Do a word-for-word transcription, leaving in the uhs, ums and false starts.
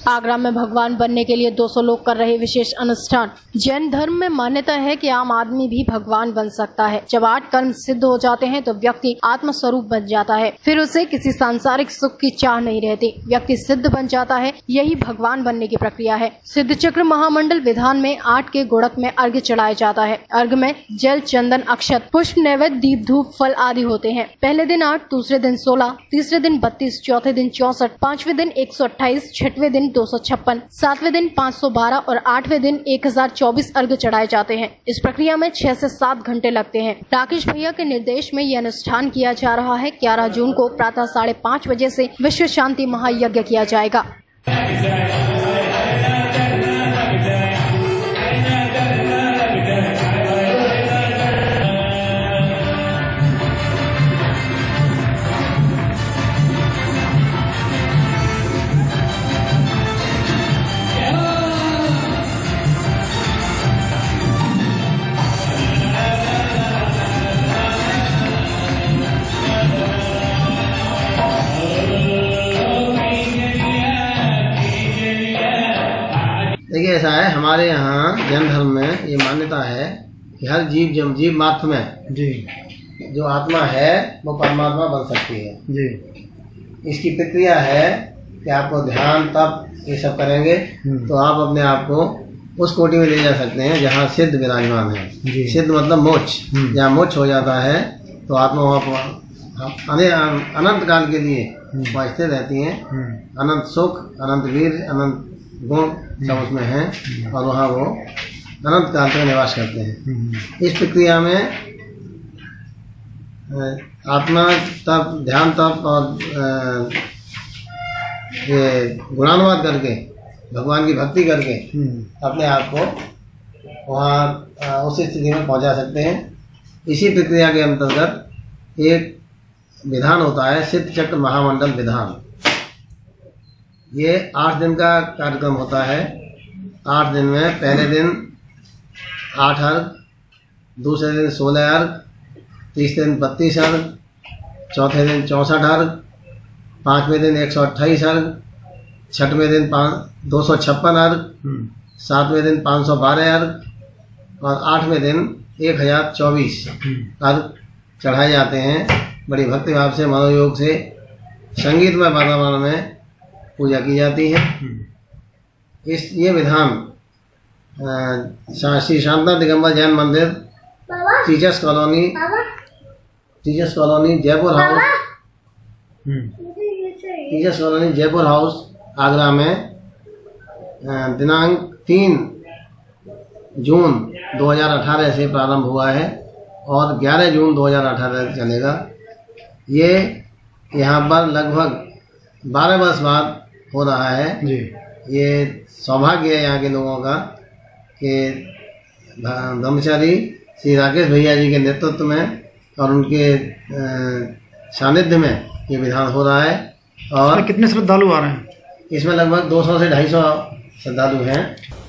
आगरा में भगवान बनने के लिए दो सौ लोग कर रहे विशेष अनुष्ठान। जैन धर्म में मान्यता है कि आम आदमी भी भगवान बन सकता है। जब आठ कर्म सिद्ध हो जाते हैं तो व्यक्ति आत्म स्वरूप बन जाता है, फिर उसे किसी सांसारिक सुख की चाह नहीं रहती, व्यक्ति सिद्ध बन जाता है। यही भगवान बनने की प्रक्रिया है। सिद्ध चक्र महामंडल विधान में आठ के गुड़क में अर्घ्य चढ़ाया जाता है। अर्घ्य में जल, चंदन, अक्षत, पुष्प, नैवेद्य, दीप, धूप, फल आदि होते हैं। पहले दिन आठ, दूसरे दिन सोलह, तीसरे दिन बत्तीस, चौथे दिन चौसठ, पांचवें दिन एक सौ अट्ठाईस, छठवें दिन दो सौ छप्पन, सातवें दिन पाँच सौ बारह और आठवें दिन एक हजार चौबीस अर्घ्य चढ़ाए जाते हैं। इस प्रक्रिया में छह से सात घंटे लगते हैं। राकेश भैया के निर्देश में यह अनुष्ठान किया जा रहा है। ग्यारह जून को प्रातः साढ़े पाँच बजे से विश्व शांति महायज्ञ किया जाएगा। देखिए, ऐसा है, हमारे यहाँ जैन धर्म में ये मान्यता है कि हर जीव जब जीव मात्र में जी जो आत्मा है वो परमात्मा बन सकती है जी। इसकी प्रक्रिया है कि आपको ध्यान तप ये सब करेंगे तो आप अपने आप को उस कोटि में ले जा सकते हैं जहाँ सिद्ध विराजमान है। सिद्ध मतलब मोक्ष। जहाँ मोक्ष हो जाता है तो आत्मा वहाँ अनंत काल के लिए वहाँ स्थिर रहती है। अनंत सुख, अनंत वीर, अनंत गुण सब उसमें हैं और वहाँ वो अनंत काल तक निवास करते हैं। इस प्रक्रिया में आत्मा तप, ध्यान तप और ये गुणानुवाद करके भगवान की भक्ति करके अपने आप को वहाँ उस स्थिति में पहुँचा सकते हैं। इसी प्रक्रिया के अंतर्गत एक विधान होता है, सिद्ध चक्र महामंडल विधान। ये आठ दिन का कार्यक्रम होता है। आठ दिन में पहले दिन आठ अर्घ, दूसरे दिन सोलह अर्घ, तीसरे दिन बत्तीस अर्घ, चौथे दिन चौंसठ अर्घ, पाँचवें दिन एक सौ अट्ठाईस अर्घ, छठवें दिन पाँच दो सौ छप्पन अर्घ, सातवें दिन पाँच सौ बारह अर्घ और आठवें दिन एक हजार चौबीस अर्घ चढ़ाए जाते हैं। बड़ी भक्ति भाव से, मनोयोग से, संगीतमय वातावरण में पूजा की जाती है। इस ये विधान श्री शांता दिगंबर जैन मंदिर, teachers colony teachers colony Jaipur house teachers colony Jaipur house Agra में दिनांक तीन जून दो हज़ार अठारह से प्रारंभ हुआ है और ग्यारह जून दो हज़ार अठारह तक चलेगा। ये यहाँ पर लगभग बारह वर्ष बाद हो रहा है जी। ये सौभाग्य है यहाँ के लोगों का कि ब्रह्मचारी श्री राकेश भैया जी के नेतृत्व में और उनके सानिध्य में ये विधान हो रहा है। और कितने श्रद्धालु आ रहे हैं? इसमें लगभग दो सौ से ढाई सौ श्रद्धालु हैं।